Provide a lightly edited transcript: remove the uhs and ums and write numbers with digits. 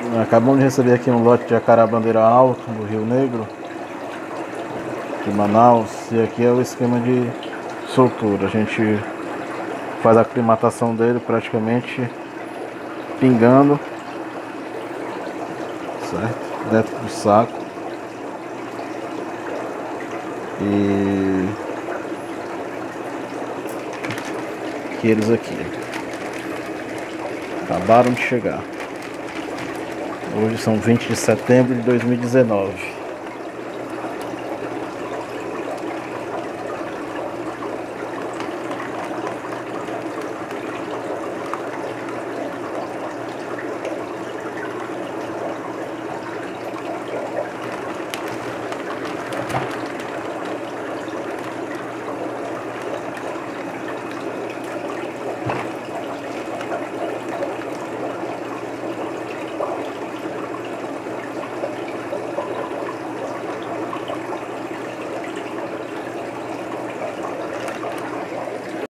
Acabamos de receber aqui um lote de acará bandeira alto do Rio Negro, de Manaus, e aqui é o esquema de soltura. A gente faz a aclimatação dele praticamente pingando, certo? Dentro do saco. E eles aqui acabaram de chegar. Hoje são 20 de setembro de 2019.